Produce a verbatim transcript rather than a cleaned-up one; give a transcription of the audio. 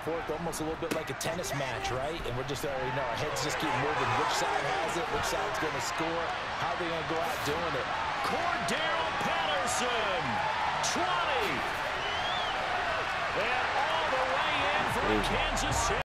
forth, almost a little bit like a tennis match, right? And we're just already know our heads just keep moving. Which side has it? Which side's going to score? How are they going to go out doing it? Cordero Patterson, twenty. And all the way in for Kansas City.